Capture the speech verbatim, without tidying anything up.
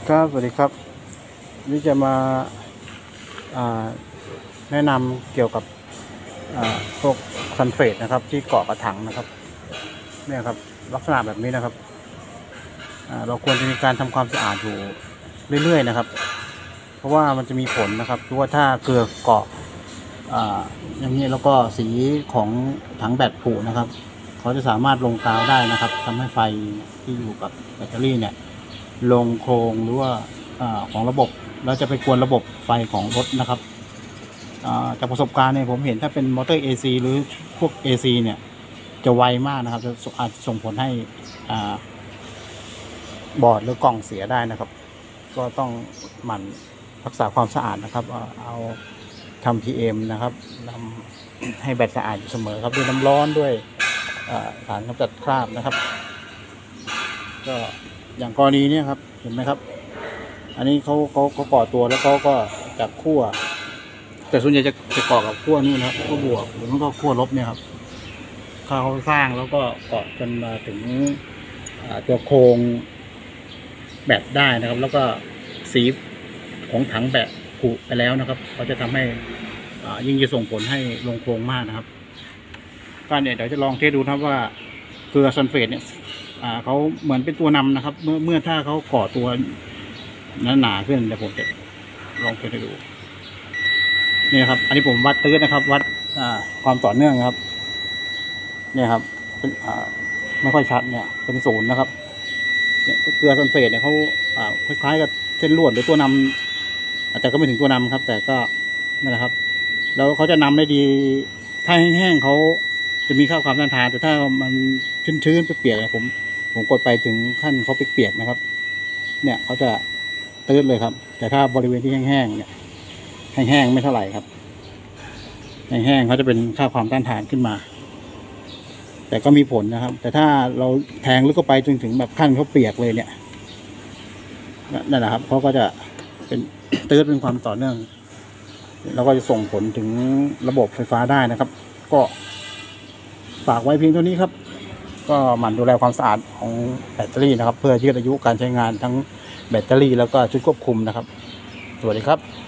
ครับสวัสดีครับนี่จะมาแนะนำเกี่ยวกับพวกซัลเฟตนะครับที่เกาะกระถางนะครับเนี่ยครับลักษณะแบบนี้นะครับเราควรจะมีการทำความสะอาดอยู่เรื่อยๆนะครับเพราะว่ามันจะมีผลนะครับเพราะว่าถ้าเกลือเกาะอย่างนี้แล้วก็สีของถังแบตผุนะครับเขาจะสามารถลงกาวได้นะครับทำให้ไฟที่อยู่กับแบตเตอรี่เนี่ยลงโครงหรือว่าของระบบแล้วจะไปกวนระบบไฟของรถนะครับจากประสบการณ์เนี่ยผมเห็นถ้าเป็นมอเตอร์ เอ ซี หรือพวก เอ ซี เนี่ยจะไวมากนะครับจะอาจส่งผลให้บอร์ดหรือกล่องเสียได้นะครับก็ต้องหมั่นรักษาความสะอาดนะครับเอาทำ พี เอ็ม นะครับทำให้แบตสะอาดอยู่เสมอครับด้วยน้ำร้อนด้วยสารกำจัดคราบนะครับก็อย่างกรณีนี้ครับเห็นไหมครับอันนี้เขาเขาเขาก่อตัวแล้วเขาก็จากขั้วแต่ส่วนใหญ่จะจะเกาะกับขั้วนี่นะครับขั้วบวกหรือมันก็ขั้วลบเนี่ยครับเขาสร้างแล้วก็เกาะจนมาถึงตัวโครงแบตได้นะครับแล้วก็สีของถังแบตผุไปแล้วนะครับเขาจะทำให้ยิ่งจะส่งผลให้ลงโครงมากนะครับก็เนี่ยเดี๋ยวจะลองเทสดูครับว่าเกลือซัลเฟตเนี่ยเขาเหมือนเป็นตัวนำนะครับเมื่อเมื่อถ้าเขาก่อตัวหนาๆขึ้นเดี๋ยวผมจะลองเทสให้ดูนี่นะครับอันนี้ผมวัดตื้อนะครับวัดความต่อเนื่องครับเนี่ยครับเป็นไม่ค่อยชัดเนี่ยเป็นศูนย์นะครับเนี่ยเกลือซัลเฟตเนี่ยเขาคล้ายๆกับเส้นลวดหรือตัวนำแต่ก็ไม่ถึงตัวนำครับแต่ก็นั่นแหละครับแล้วเขาจะนำได้ดีถ้าแห้งๆเขาจะมีค่าความต้านทานแต่ถ้ามันชื้นๆเปียกๆผมผมกดไปถึงขั้นเขาเปียกๆนะครับเนี่ยเขาจะตื้นเลยครับแต่ถ้าบริเวณที่แห้งๆเนี่ยแห้งๆไม่เท่าไหร่ครับแห้งๆเขาจะเป็นค่าความต้านทานขึ้นมาแต่ก็มีผลนะครับแต่ถ้าเราแทงลึกเข้าไปจนถึงแบบขั้นเขาเปียกเลยเนี่ยนั่นแหละครับเขาก็จะเป็นตื้นเป็นความต่อเนื่องแล้วก็จะส่งผลถึงระบบไฟฟ้าได้นะครับก็ฝากไว้เพียงเท่านี้ครับก็หมั่นดูแลความสะอาดของแบตเตอรี่นะครับเพื่อยืดอายุการใช้งานทั้งแบตเตอรี่แล้วก็ชุดควบคุมนะครับสวัสดีครับ